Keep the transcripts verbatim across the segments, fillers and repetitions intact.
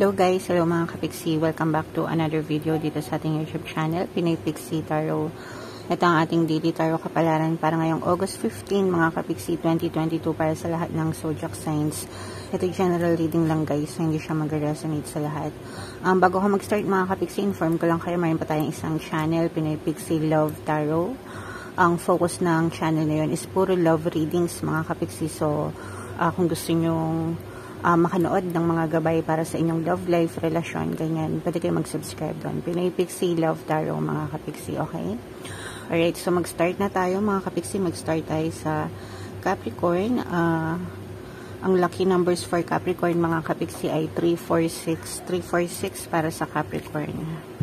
Hello guys, hello mga kapiksi. Welcome back to another video dito sa ating YouTube channel, Pinoy Pixie Tarot. Ito ang ating daily tarot kapalaran para ngayong August fifteenth mga kapiksi twenty twenty-two para sa lahat ng zodiac signs. Ito general reading lang guys, so hindi siya mag-resonate sa lahat. Um, bago ako mag-start mga kapiksi, inform ko lang kayo, mayroon pa tayong isang channel, Pinoy Pixie Love Tarot. Ang focus ng channel na yun is puro love readings mga kapiksi. So, uh, kung gusto nyong Uh, makanood ng mga gabay para sa inyong love life, relasyon, ganyan, pwede kayo mag-subscribe doon. Pinoy Pixie Love Tarot mga kapiksi, okay? Alright, so mag-start na tayo mga kapiksi. Mag-start tayo sa Capricorn. Uh, ang lucky numbers for Capricorn mga kapiksi ay three four six. three four six para sa Capricorn.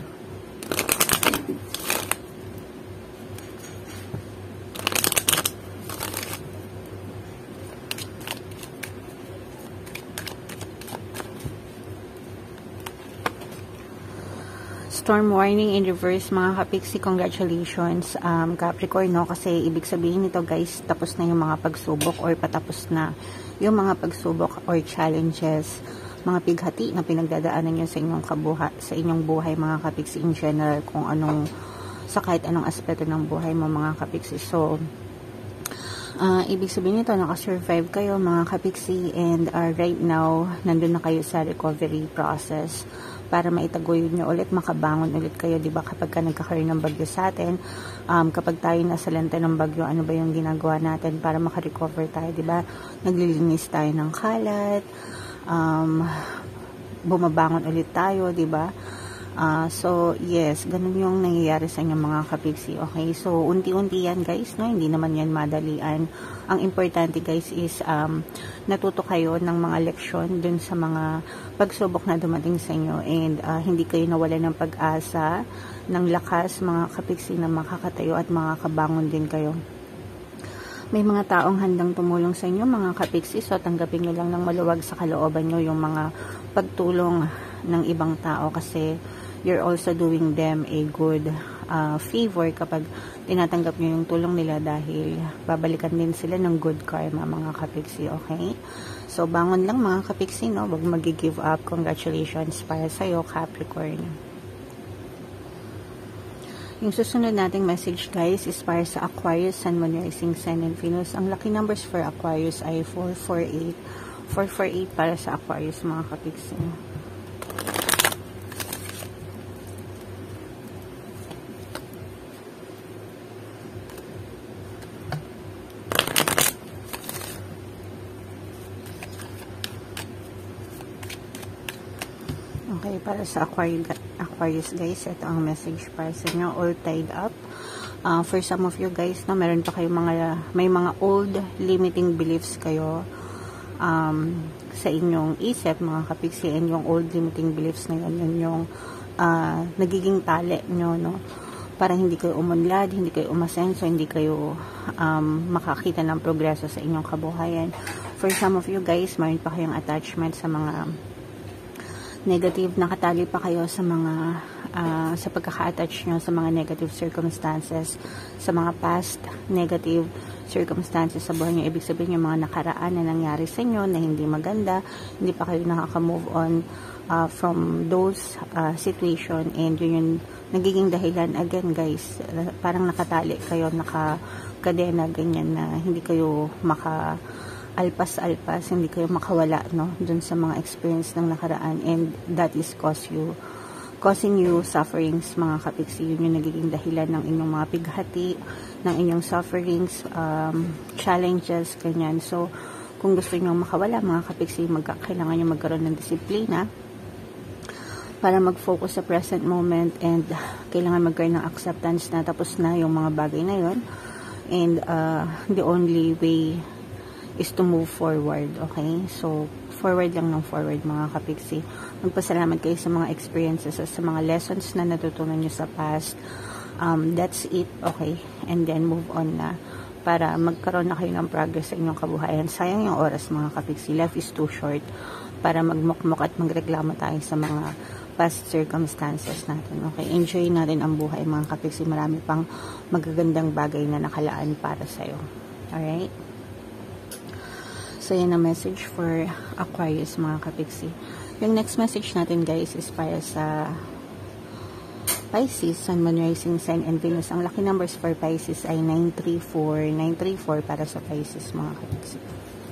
Storm warning in reverse mga kapiksi. Congratulations um, Capricorn, no? Kasi ibig sabihin nito guys, tapos na yung mga pagsubok or patapos na yung mga pagsubok or challenges, mga pighati na pinagdadaanan nyo sa inyong kabuhay, sa inyong buhay mga kapiksi in general, kung anong, sa kahit anong aspeto ng buhay mo mga kapiksi. So uh, ibig sabihin nito, nakasurvive kayo mga kapiksi, and uh, right now nandun na kayo sa recovery process para maitaguyod nyo ulit, makabangon ulit kayo, di ba? Kapag ka nagkakaroon ng bagyo sa atin, um, kapag tayo nasa lanta ng bagyo, ano ba yung ginagawa natin para makarecover tayo, di ba? Naglilinis tayo ng kalat, um, bumabangon ulit tayo, di ba? Uh, so, yes, ganun yung nangyayari sa inyong mga kapiksi, okay? So, unti-unti yan, guys, no? Hindi naman yan madalian. Ang importante, guys, is um, natuto kayo ng mga leksyon dun sa mga pagsubok na dumating sa inyo, and uh, hindi kayo nawala ng pag-asa, ng lakas, mga kapiksi, na makakatayo at makakabangon din kayo. May mga taong handang tumulong sa inyo, mga kapiksi, so tanggapin nyo lang ng maluwag sa kalooban nyo yung mga pagtulong ng ibang tao, kasi you're also doing them a good uh, favor kapag tinatanggap nyo yung tulong nila, dahil babalikan din sila ng good karma mga kapiksi, okay? So, bangon lang mga kapiksi, no? Huwag mag-give up. Congratulations para sa'yo, Capricorn. Yung susunod nating message, guys, is para sa Aquarius, Sun, Moon, Rising, Sun, and Venus. Ang lucky numbers for Aquarius ay four four eight. four four eight para sa Aquarius, mga kapiksi. Okay, para sa Aquarius, Aquarius guys, ito ang message para sa inyo, all tied up. Uh, for some of you guys, no, meron pa kayong mga, may mga old limiting beliefs kayo um, sa inyong isip, mga kapiksi, and yung old limiting beliefs na yun, yun yung uh, nagiging tali nyo, no? Para hindi kayo umunlad, hindi kayo umasenso, hindi kayo um, makakita ng progreso sa inyong kabuhayan. For some of you guys, meron pa kayong attachment sa mga negative, nakatali pa kayo sa mga uh, sa pagkaka-attach nyo sa mga negative circumstances, sa mga past negative circumstances sa buhay nyo. Ibig sabihin yung mga nakaraan na nangyari sa inyo na hindi maganda, hindi pa kayo nakaka-move on uh, from those uh, situation, and yun yung nagiging dahilan again guys, uh, parang nakatali kayo, nakakadena ganyan, na hindi kayo maka alpas-alpas, hindi kayo makawala, no, dun sa mga experience ng nakaraan, and that is cause you, causing you sufferings mga kapiksi. Yun yung nagiging dahilan ng inyong mga pighati, ng inyong sufferings, um, challenges, ganyan. So, kung gusto nyo makawala mga kapiksi, mag kailangan nyo magkaroon ng disiplina para mag-focus sa present moment, and kailangan magkaroon ng acceptance na tapos na yung mga bagay na yun, and uh, the only way is to move forward, okay? So, forward lang ng forward mga kapiksi. Magpasalamat kayo sa mga experiences, sa mga lessons na natutunan nyo sa past. Um, that's it, okay? And then move on na para magkaroon na kayo ng progress sa inyong kabuhayan. Sayang yung oras mga kapiksi. Life is too short para magmukmuk at magreklamo tayo sa mga past circumstances natin, okay? Enjoy natin ang buhay mga kapiksi. Marami pang magagandang bagay na nakalaan para sa'yo. Alright? So, yan ang message for Aquarius, mga kapiksi. Yung next message natin guys is para sa Pisces, Sun, Moon, Rising Sign, and Venus. Ang lucky numbers for Pisces ay nine three four. nine three four para sa Pisces mga kapiksi.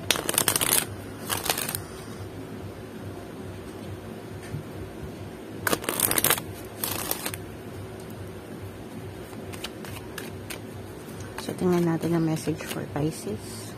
So, tingnan natin ang message for Pisces.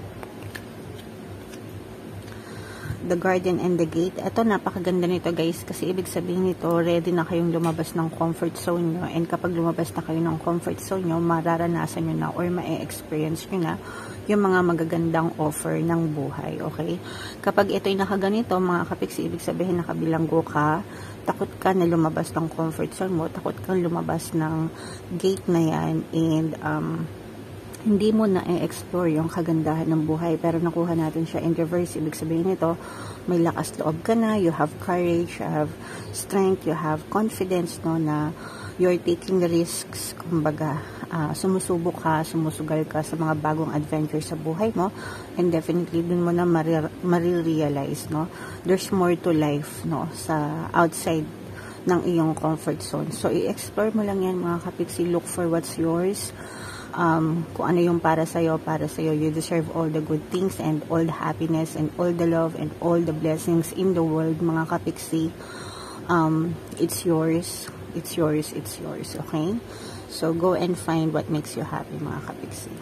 The Guardian and the Gate. Ito, napakaganda nito guys, kasi ibig sabihin nito, ready na kayong lumabas ng comfort zone nyo, and kapag lumabas na kayo ng comfort zone nyo, mararanasan nyo na or ma-experience nyo na yung mga magagandang offer ng buhay, okay? Kapag ito'y nakaganito, mga kapiksi, ibig sabihin nakabilanggo ka, takot ka na lumabas ng comfort zone mo, takot kang lumabas ng gate na yan, and um, hindi mo na i-explore yung kagandahan ng buhay, pero nakuha natin siya in reverse. Ibig sabihin nito, may lakas loob ka na, you have courage, you have strength, you have confidence, no, na you're taking risks, kumbaga, uh, sumusubok ka, sumusugal ka sa mga bagong adventure sa buhay mo, and definitely dun mo na marirealize, no, there's more to life, no, sa outside ng iyong comfort zone. So, i-explore mo lang yan mga kapiksi, look for what's yours, Um, kung ano yung para sa'yo, para sa'yo. You deserve all the good things and all the happiness and all the love and all the blessings in the world, mga kapiksi. Um, it's yours. It's yours. It's yours. Okay? So, go and find what makes you happy, mga kapiksi.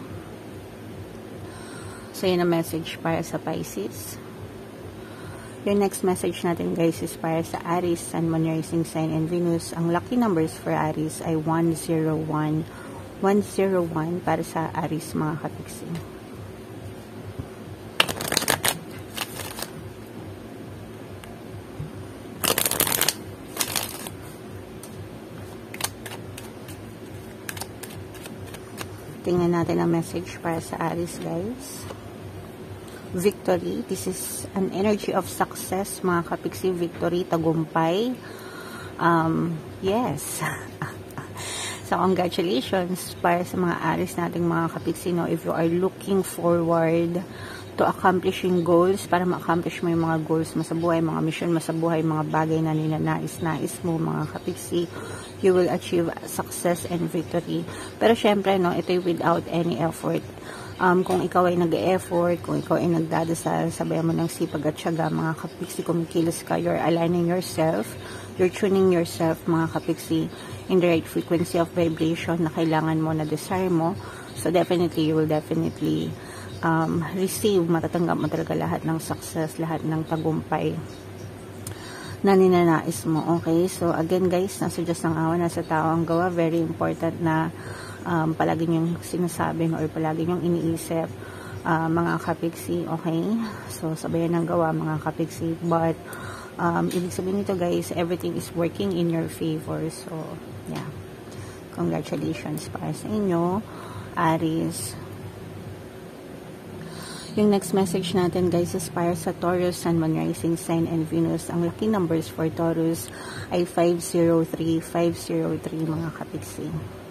So, yun ang message para sa Pisces. Yung next message natin, guys, is para sa Aries, Sun, Moon, Rising Sign, and Venus. Ang lucky numbers for Aries ay one zero one. one zero one para sa Aries, mga kapiksi. Tingnan natin ang message para sa Aries, guys. Victory. This is an energy of success, mga kapiksi. Victory, tagumpay. Um, yes. So, congratulations para sa mga Aries nating mga kapiksi, no? If you are looking forward to accomplishing goals, para ma-accomplish mo yung mga goals mo sa buhay, mga mission mo sa buhay, mga bagay na ninanais-nais mo, mga kapiksi, you will achieve success and victory. Pero syempre, no, ito without any effort. Um, kung ikaw ay nag-e-effort, kung ikaw ay nagdadasal, sabayan mo ng sipag at syaga, mga kapiksi, kumikilos ka, you're aligning yourself, you're tuning yourself, mga kapiksi, in the right frequency of vibration na kailangan mo, na desire mo. So, definitely, you will definitely um, receive, matatanggap mo talaga lahat ng success, lahat ng tagumpay na ninanais mo. Okay? So, again, guys, nasa Diyos ng awa, nasa tao ang gawa. Very important na um, palagi niyong sinasabi or palagi niyong iniisip, uh, mga kapiksi. Okay? So, sabayan ng gawa, mga kapiksi. But, Um, ibig sabihin nito, guys, everything is working in your favor. So, yeah. Congratulations para sa inyo, Aries. Yung next message natin, guys, is para sa Taurus, Sun, Moon, Rising Sign, and Venus. Ang lucky numbers for Taurus ay five zero three, five zero three, mga kapiksi.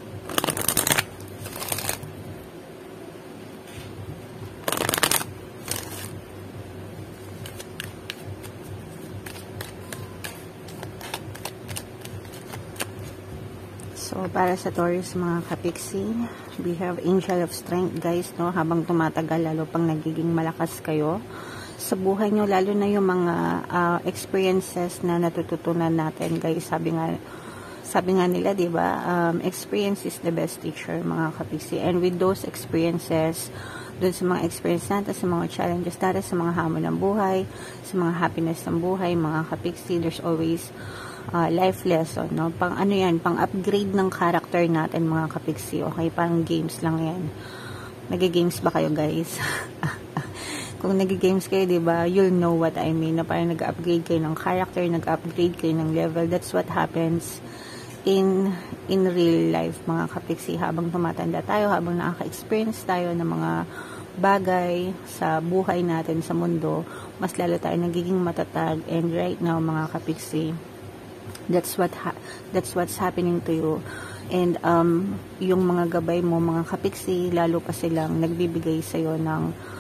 So, para sa Taurus, mga kapiksi, we have Angel of Strength, guys, no? Habang tumatagal, lalo pang nagiging malakas kayo sa buhay nyo, lalo na yung mga uh, experiences na natututunan natin, guys. Sabi nga, sabi nga nila, di ba, um, experience is the best teacher, mga kapiksi. And with those experiences, dun sa mga experience natin, sa mga challenges natin, sa mga hamon ng buhay, sa mga happiness ng buhay, mga kapiksi, there's always Uh, life lesson, no? Pang ano yan, pang upgrade ng character natin, mga kapiksi, okay? Parang games lang yan. Nag-games ba kayo, guys? Kung nag-games kayo, diba, you'll know what I mean, na parang nag-upgrade kayo ng character, nag-upgrade kayo ng level. That's what happens in in real life, mga kapiksi. Habang tumatanda tayo, habang nakaka-experience tayo ng mga bagay sa buhay natin sa mundo, mas lalo tayo nagiging matatag. And right now, mga kapiksi, that's what ha that's what's happening to you. And um yung mga gabay mo, mga kapiksi, lalo pa silang nagbibigay sa iyo ng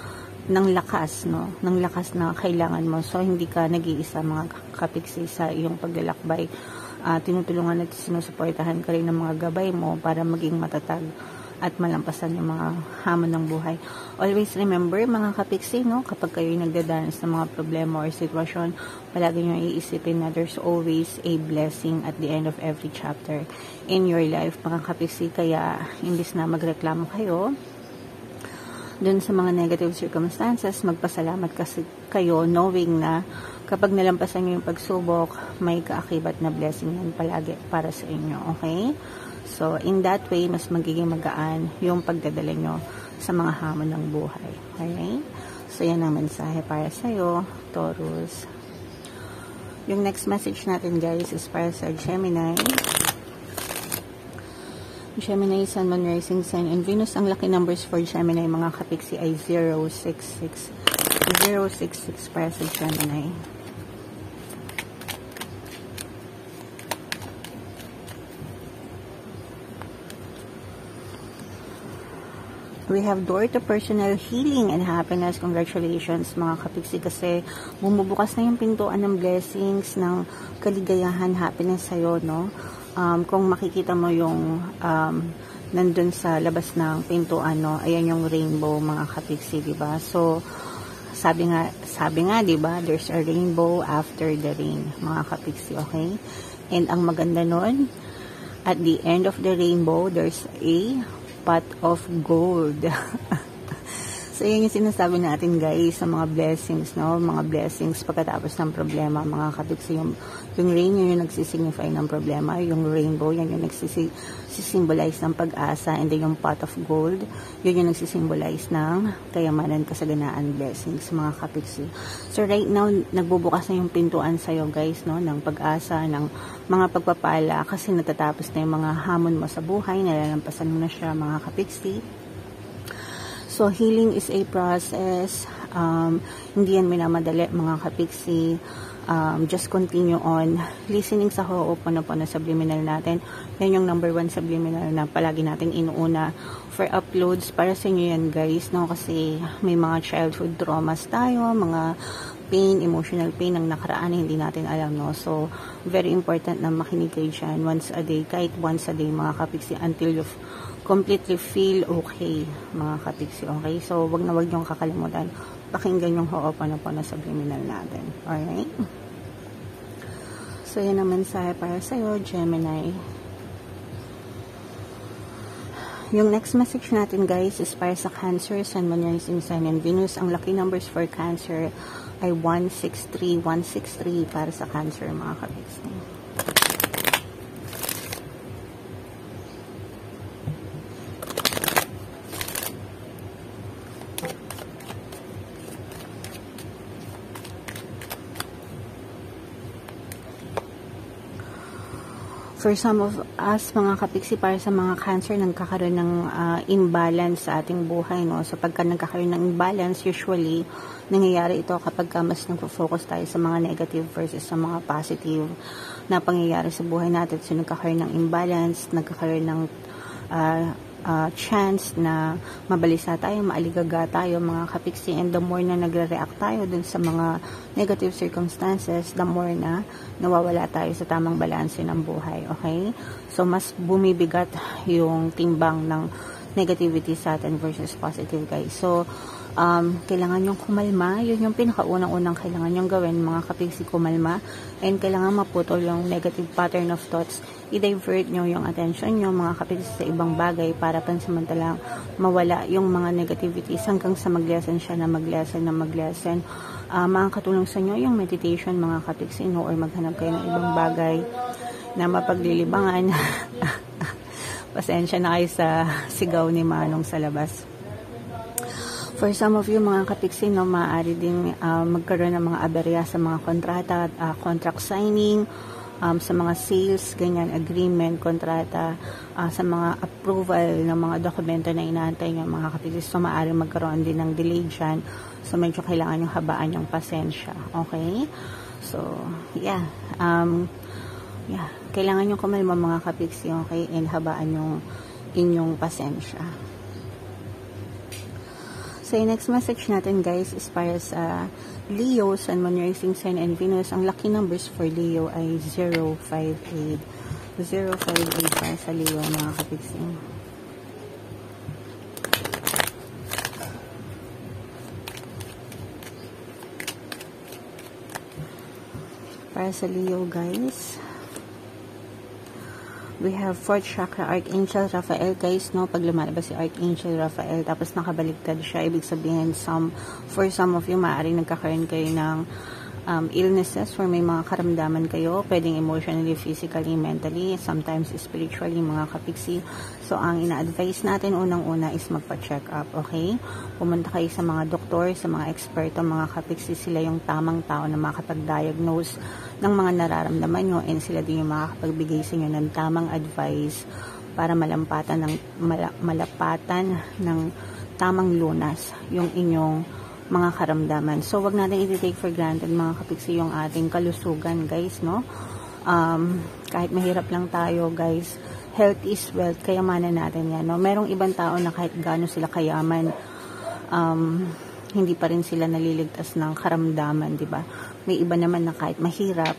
ng lakas, no? Ng lakas na kailangan mo. So, hindi ka nag-iisa mga kapiksi sa iyong paglalakbay. Uh, tinutulungan at sinusuportahan ka rin ng mga gabay mo para maging matatag at malampasan yung mga hamon ng buhay. Always remember, mga kapiksi, no? Kapag kayo nagdadanas ng mga problema or sitwasyon, palagi nyo iisipin na there's always a blessing at the end of every chapter in your life, mga kapiksi. Kaya, imbis na magreklamo kayo dun sa mga negative circumstances, magpasalamat kasi kayo knowing na kapag nalampasan nyo yung pagsubok, may kaakibat na blessing yan palagi para sa inyo, okay? So, in that way, mas magiging magaan yung pagdadala nyo sa mga hamon ng buhay, okay? So, yan ang mensahe para sa'yo, Taurus. Yung next message natin, guys, is para sa Gemini. Gemini, Sun, Moon, Rising Sign, and Venus. Ang lucky numbers for Gemini, mga kapiksi, ay zero six six. zero six six para sa Gemini. We have door to personal healing and happiness. Congratulations, mga kapiksi, kasi bumubukas na yung pintuan ng blessings, ng kaligayahan, happiness sa'yo, no? Um, kung makikita mo yung um, nandun sa labas ng pintuan, no? Ayan yung rainbow, mga kapiksi, diba? So, sabi nga, sabi nga, diba? There's a rainbow after the rain, mga kapiksi, okay? And ang maganda nun, at the end of the rainbow, there's a pot of gold. So, yun yung sinasabi natin, guys, sa mga blessings, no? Mga blessings pagkatapos ng problema, mga kapiksi. Yung, yung rain, yun yung nagsisignify ng problema. Yung rainbow, yan yung nagsisimbolize ng pag-asa. And then yung pot of gold, yun yung nagsisimbolize ng kayamanan, kasaganaan, blessings, mga kapiksi. So, right now, nagbubukas na yung pintuan sa'yo, guys, no? Ng pag-asa, ng mga pagpapala, kasi natatapos na yung mga hamon mo sa buhay, nalalampasan mo na siya, mga kapiksi. So, healing is a process. Um, hindi yan minamadali, mga kapiksi. Um, just continue on listening sa Ho'oponopono subliminal natin. Yan yung number one subliminal na palagi nating inuuna for uploads para sa inyo yan, guys, no? Kasi may mga childhood traumas tayo, mga pain, emotional pain ng nakaraan na hindi natin alam, no? So, very important na makinig kayo dyan once a day, kahit once a day, mga kapiksi, until you completely feel okay, mga kapiksi, okay? So, wag na wag niyong kakalimutan, pakinggan yung Ho'oponopono subliminal natin, alright? So, yan ang mensahe para sa'yo, Gemini. Yung next message natin, guys, is para sa Cancer, Sun, Moon, Rising Sign, and Venus. Ang lucky numbers for Cancer ay one six three, one six three para sa Cancer, mga kapiksi. For some of us, mga kapiksi, para sa mga Cancer, nagkakaroon ng uh, imbalance sa ating buhay, no? So, pagka nagkakaroon ng imbalance, usually, nangyayari ito kapag ka mas nagpo-focus tayo sa mga negative versus sa mga positive na pangyayari sa buhay natin. So, nagkakaroon ng imbalance, nagkakaroon ng uh, uh, chance na mabalisa tayo, maaligaga tayo, mga kapiksi, and the more na nagre-react tayo dun sa mga negative circumstances, the more na nawawala tayo sa tamang balanse ng buhay, okay? So, mas bumibigat yung timbang ng negativity sa atin versus positive, guys. So, um, kailangan yung kumalma. Yun yung pinakaunang-unang kailangan yung gawin, mga kapiksi, kumalma. And kailangan maputol yung negative pattern of thoughts. I-divert nyo yung attention nyo, mga kapiksi, sa ibang bagay para pansamantalang mawala yung mga negativities hanggang sa mag-lesson siya na mag-lesson na mag-lesson. Uh, makakatulong sa inyo yung meditation, mga kapiksi, no? Or maghanap kayo ng ibang bagay na mapaglilibangan. Pasensya na kayo sa sigaw ni Manong sa labas. For some of you, mga kapiksi, no, maaari din uh, magkaroon ng mga aberya sa mga kontrata, uh, contract signing, um, sa mga sales, ganyan, agreement, kontrata, uh, sa mga approval ng mga dokumento na inaantay nyo, mga kapiksi. So, maaari magkaroon din ng delay dyan. So, medyo kailangan yung habaan yung pasensya. Okay? So, yeah. Um, yeah. Kailangan yung kumalma, mga kapiksi, okay? And habaan yung inyong pasensya. So, yung next message natin guys is para sa Leo, Sun, Moon, Rising Sign, and Venus. Ang lucky numbers for Leo ay zero five eight. zero five eight para sa Leo, mga kapiksing. Para sa Leo guys, we have fourth chakra, Archangel Raphael guys, no? Pag lumalabas si Archangel Raphael, tapos nakabaliktad siya, ibig sabihin, some, for some of you, maaaring nagkakaroon kayo ng um, illnesses, or may mga karamdaman kayo, pwedeng emotionally, physically, mentally, sometimes spiritually, mga kapiksi. So, ang ina-advise natin unang-una is magpa-check up, okay? Pumunta kayo sa mga doktor, sa mga eksperto, mga kapiksi, sila yung tamang tao na makapag-diagnose ng mga nararamdaman nyo, and sila din yung makakapagbigay sa inyo ng tamang advice para malampatan ng mala, malapatan ng tamang lunas yung inyong mga karamdaman. So, wag natin i-take for granted, mga kapiksi, yung ating kalusugan, guys, no? Um, kahit mahirap lang tayo, guys, health is wealth, kayamanan natin yan, no? Merong ibang tao na kahit gaano sila kayaman, um, hindi pa rin sila naliligtas ng karamdaman, di ba? May iba naman na kahit mahirap,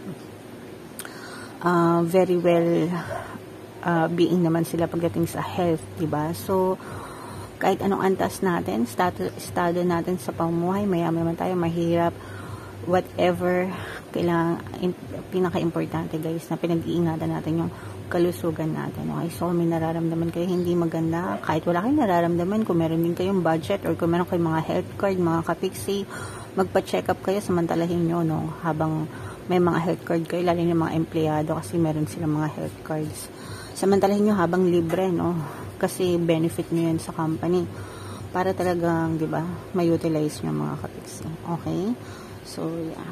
uh, very well uh, being naman sila pagdating sa health, di ba? So, kahit anong antas natin, estado, estado natin sa pamumuhay, mayaman naman tayo, mahirap, whatever, kailangan, in, pinaka-importante guys, na pinag-iingatan natin yung kalusugan natin. Okay? So, may nararamdaman kayo hindi maganda, kahit wala kayong nararamdaman, kung meron din kayong budget, or kung meron kayong mga health card, mga kapiksi, magpa-check up kayo, samantalahin nyo, no? Habang may mga health card kayo, lalo yung mga empleyado, kasi meron silang mga health cards. Samantalahin nyo habang libre, no? Kasi benefit nyo yan sa company. Para talagang, di ba, may-utilize nyo mga kapiksi. Okay? So, yeah.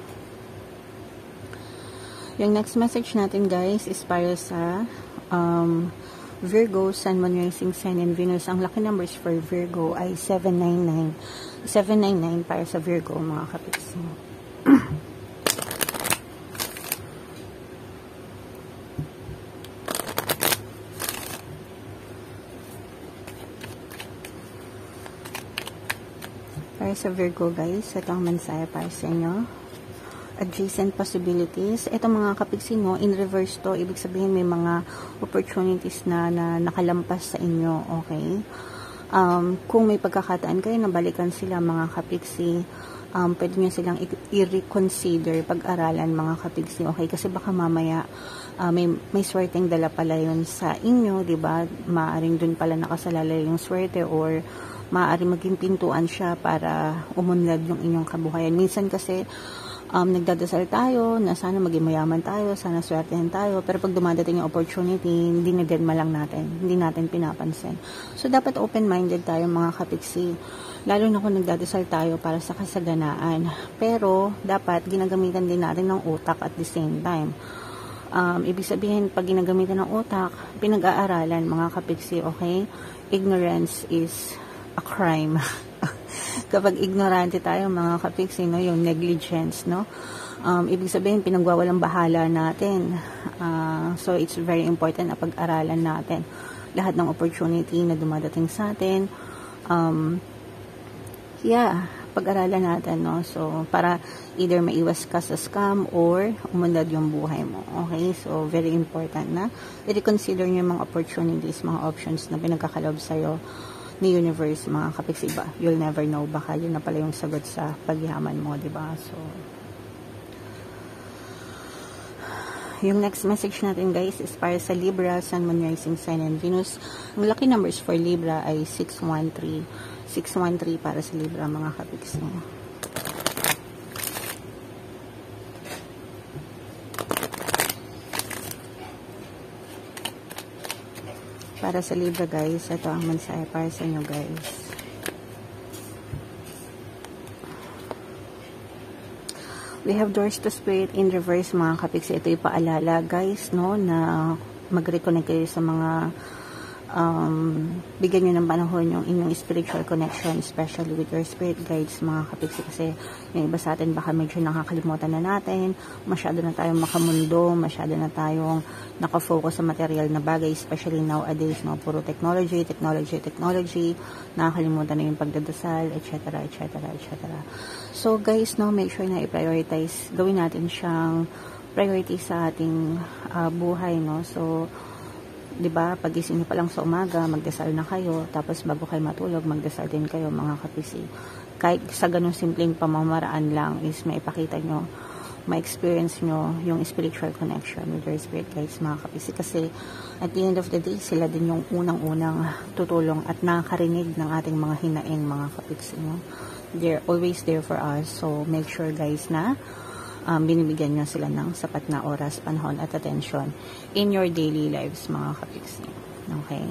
Yung next message natin, guys, is para sa um, Virgo, Sun, Moon, Rising Sign, and Venus. Ang lucky numbers for Virgo ay seven nine nine. seven nine nine para sa Virgo, mga kapiksi. Para sa Virgo, guys, ito ang mensahe para sa inyo. Adjacent possibilities. Ito mga kapiksi mo, in reverse to, ibig sabihin may mga opportunities na, na nakalampas sa inyo, okay? Um, kung may pagkakataan kayo na balikan sila, mga kapiksi, um, pwede nyo silang i-reconsider, pag-aralan, mga kapiksi, okay? Kasi baka mamaya, uh, may, may swerteng dala pala yun sa inyo, diba? Maaring dun pala nakasalalay yung swerte, or maaari maging pintuan siya para umunlad yung inyong kabuhayan. Minsan kasi, um, nagdadasal tayo na sana maging mayaman tayo, sana swertehan tayo, pero pag dumadating yung opportunity, hindi na din malang natin, hindi natin pinapansin. So, dapat open-minded tayo, mga kapiksi, lalo na kung nagdadasal tayo para sa kasaganaan. Pero, dapat ginagamitan din natin ng utak at the same time. Um, ibig sabihin, pag ginagamitan ng utak, pinag-aaralan, mga kapiksi, okay? Ignorance is a crime. Kapag ignorante tayo, mga kapiksi, no, yung negligence, no, um, ibig sabihin, pinagwawalang bahala natin. Uh, so, it's very important na pag-aralan natin lahat ng opportunity na dumadating sa atin. Um, yeah, pag-aralan natin, no, so, para either maiwas ka sa scam or umunlad yung buhay mo. Okay, so, very important na i-reconsider nyo yung mga opportunities, mga options na pinagkakalob sa'yo ni universe, mga kapiksi. Ba, you'll never know, baka yun na pala yung sagot sa pagyaman mo, diba? So, yung next message natin, guys, is para sa Libra, Sun, Moon, Rising Sign, and Venus. Ang lucky numbers for Libra ay six one three. six one three para sa Libra, mga kapiksi. Para sa Libra, guys, ito ang mensahe para sa inyo, guys. We have doors to spirit in reverse, mga kapiksi. Ito yung paalala, guys, no, na mag-reconnect kayo sa mga um, bigyan nyo ng panahon yung inyong spiritual connection, especially with your spirit guides, mga kapiksi, kasi yung iba sa atin baka medyo nakakalimutan na natin, masyado na tayong makamundo, masyado na tayong nakafocus sa material na bagay, especially nowadays, no, puro technology, technology, technology, nakakalimutan na yung pagdadasal, et cetera, et cetera, et cetera. So guys, no, make sure na i-prioritize, gawin natin siyang priority sa ating uh, buhay, no. So, 'di ba, pagising niyo pa lang sa umaga, magdasal na kayo, tapos bago kayo matulog, magdasal din kayo, mga kapisi. Kahit sa ganung simpleng pamamaraan lang is maipakita nyo, ma-experience nyo yung spiritual connection with your spirit guides, mga kapisi. Kasi at the end of the day, sila din yung unang-unang tutulong at nakakarinig ng ating mga hinaing, mga kapisi, no? They're always there for us. So make sure guys na Um, binibigyan nyo sila ng sapat na oras, panahon at attention in your daily lives, mga kapiksi. Okay?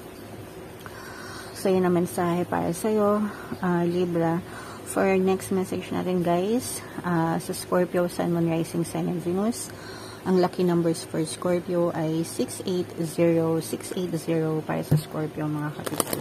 So, yun ang mensahe para sa'yo, uh, Libra. For next message natin, guys, uh, sa Scorpio, Sun, Moon, Rising, Sun, and Venus, ang lucky numbers for Scorpio ay six eight zero, six eight zero para sa Scorpio, mga kapiksi.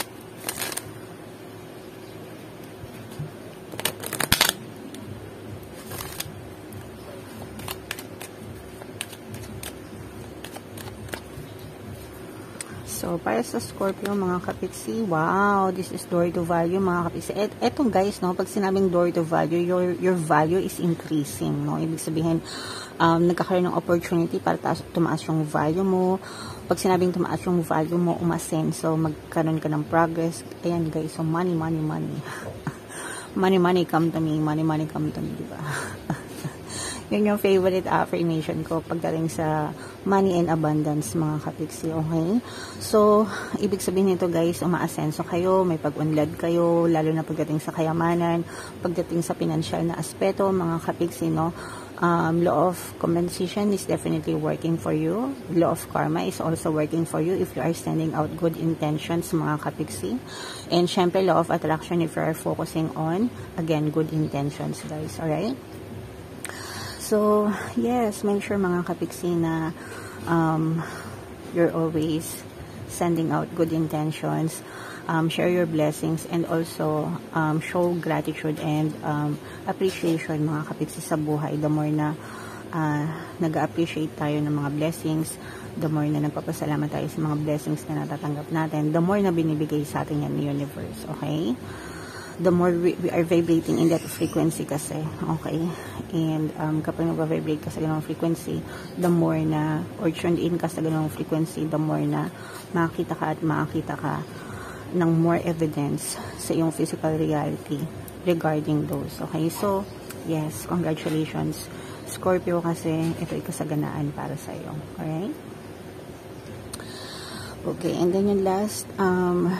So, para sa Scorpio, mga kapitsi, wow, this is door to value, mga kapitsi. Et, eto guys, no, pag sinabing door to value, your, your value is increasing, no? Ibig sabihin, um, nagkakaroon ng opportunity para taas, tumaas yung value mo. Pag sinabing tumaas yung value mo, umasen, so magkaroon ka ng progress. Ayan guys, so money, money, money. Money, money, come to me. Money, money, come to me, diba? Yun yung favorite affirmation ko pagdating sa money and abundance, mga kapiksi, okay? So, ibig sabihin nito guys, umaasenso kayo, may pag-unlad kayo, lalo na pagdating sa kayamanan, pagdating sa financial na aspeto, mga kapiksi, no? Um, law of compensation is definitely working for you. Law of karma is also working for you if you are sending out good intentions, mga kapiksi. And syempre, law of attraction if you are focusing on, again, good intentions, guys, alright? So, yes, make sure, mga kapiksi, na um, you're always sending out good intentions, um, share your blessings, and also um, show gratitude and um, appreciation, mga kapiksi, sa buhay. The more na uh, nag-appreciate tayo ng mga blessings, the more na nagpapasalamat tayo sa mga blessings na natatanggap natin, the more na binibigay sa atin yan ni universe, okay? The more we, we are vibrating in that frequency kasi, okay? And um, kapag nag-vibrate ka sa ganung frequency, the more na, or tuned in ka sa ganung frequency, the more na makakita ka at makakita ka ng more evidence sa iyong physical reality regarding those, okay? So, yes, congratulations, Scorpio, kasi ito ay kasaganaan para sa iyo, alright? Okay, and then yung last, um,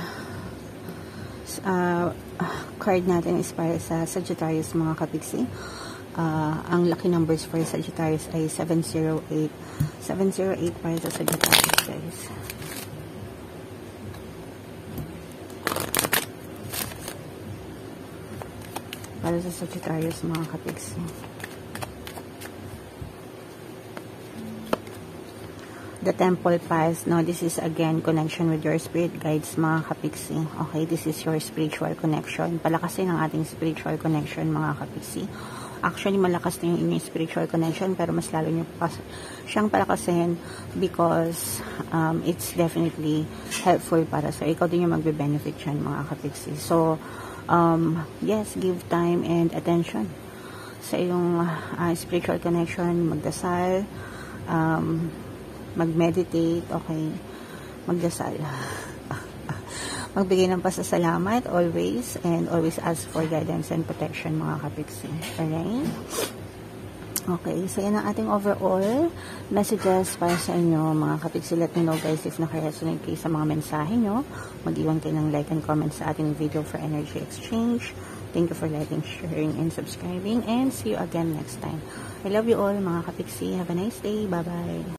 uh, card natin is para sa Sagittarius, mga kapiksi. Uh, ang lucky numbers for Sagittarius ay seven zero eight. seven zero eight para sa Sagittarius, guys. Para sa Sagittarius, mga kapiksi. The Temple Pass, no, this is again connection with your spirit guides, mga kapiksi. Okay, this is your spiritual connection. Palakasin ang ating spiritual connection, mga kapiksi. Actually, malakas na yung inyong spiritual connection, pero mas lalo nyo pas siyang palakasin because um, it's definitely helpful para sa ikaw din yung magbe-benefit yan, mga kapiksi. So, um, yes, give time and attention sa iyong uh, spiritual connection, magdasal, um, mag-meditate, okay, magdasal, magbigay ng pasasalamat always, and always ask for guidance and protection, mga kapiksi. Alright? Okay, so yan ang ating overall messages para sa inyo, mga kapiksi. Let me know guys if naka-resonate kayo sa mga mensahe nyo. Mag-iwan kayo ng like and comment sa ating video for energy exchange. Thank you for liking, sharing, and subscribing, and see you again next time. I love you all, mga kapiksi. Have a nice day. Bye-bye.